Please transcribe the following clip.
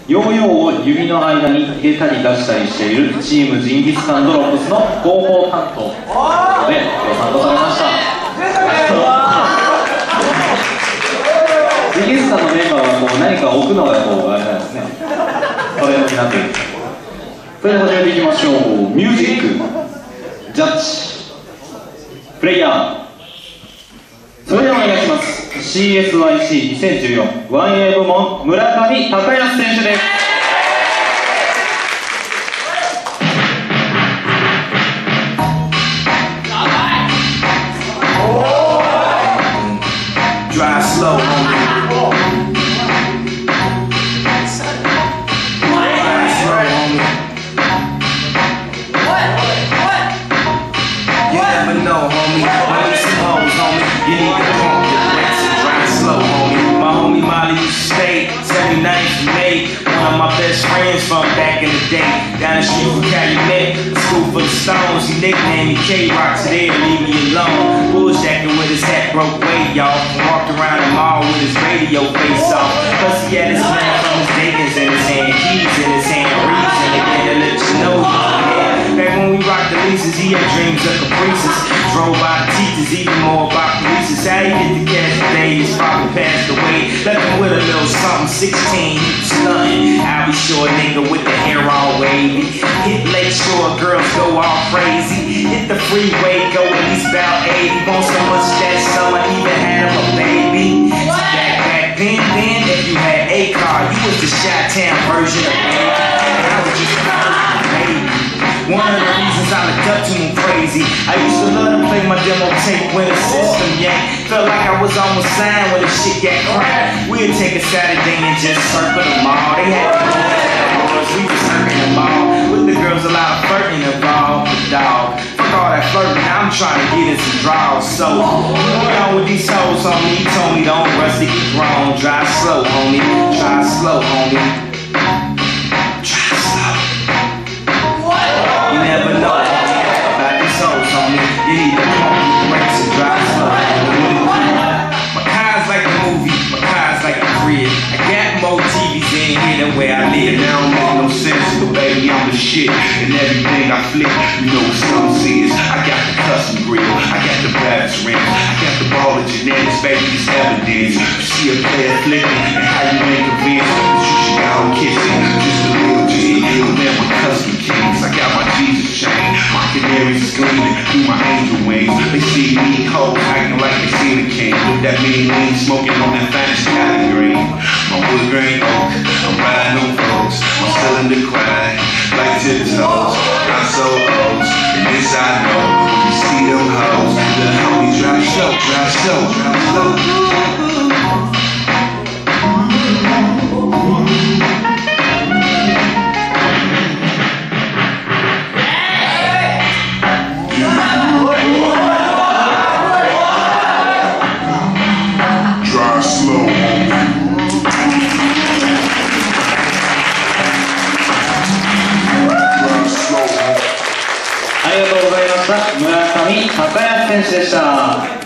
ヨーヨーを指の間に入れたり出したりしているチームジンギスカンドロップスの広報担当ということで今日参加されました。ジンギスカンのメンバーはこう何か置くのがこうあれなんですね、トレンドになっている。それでは始めていきましょう。ミュージックジャッジプレイヤー、それではお願いします。 CSYC2014 1A 部門村上孝康選手です。 Drive slow, homie. Drive slow, homie. You never know, homie. Only some hoes, homie. You need to pump your brakes and drive slow, homie. My homie Molly used to stay 79th May. One of my best friends from back in the day. Down the street from Calumet, school for the Stones. He nicknamed me K-Rock, so they leave me alone. Bullshacking with his hat broke way, y'all. Walked around the mall with his radio face off. Plus he had his man from his Dayton's in his hand, keys in his hand, reason again to let you know he had. Back when we rocked the leases, he had dreams of caprices. Drove by the teachers, even more about polices. How he get the cash today, his father passed away. Left him with a little something, 16, he was stunting. I'll be sure nigga with the hair all wavy. Hit Lake Shore, girls go all crazy. Hit the freeway, go at least about 80. Want so much that summer, even had him a baby. So back then, if you had a car, you was the Chi-Town version of baby. I was just a baby. One of the reasons I looked up to him crazy, I used to love to play my demo tape when the system yanked. Felt like I was almost signed when the shit got cracked. We'd take a Saturday and just circle the mall. They had the girls, we was circling the mall. With the girls, a lot of flirting involved, but dog, fuck all that flirting, I'm trying to get in some draws. So, moving on with these hoes, homie. He told me don't rush to get grown. Drive slow, homie. Drive slow, homie. Drive slow. You never know about these hoes, homie. You need to pump your brakes and drive slow. My car's like a movie, my car's like a crib. I got more TVs in here than where I live. That don't make no sense, but baby, I'm the shit. And everything I flip, you know what Stones is. I got the custom grill, I got the Baptist rims, I got the ball of genetics, baby, it's evidence. You see a player flipping, and how you ain't convinced that you should go and kiss it. Just a little G, a man with custom kings. I got my Jesus chain, my canaries is gleaming through my angel wings. They see me hoes acting like they see the king. With that mean lean smoking on that finest Cali green. My wood grain oak, I'm riding on folks. I'm still in the quiet, like tiptoes. I'm so old, and this I know. When you see them hoes, the homies drive slow, drive slow, drive slow. ありがとうございました。村上孝康選手でした。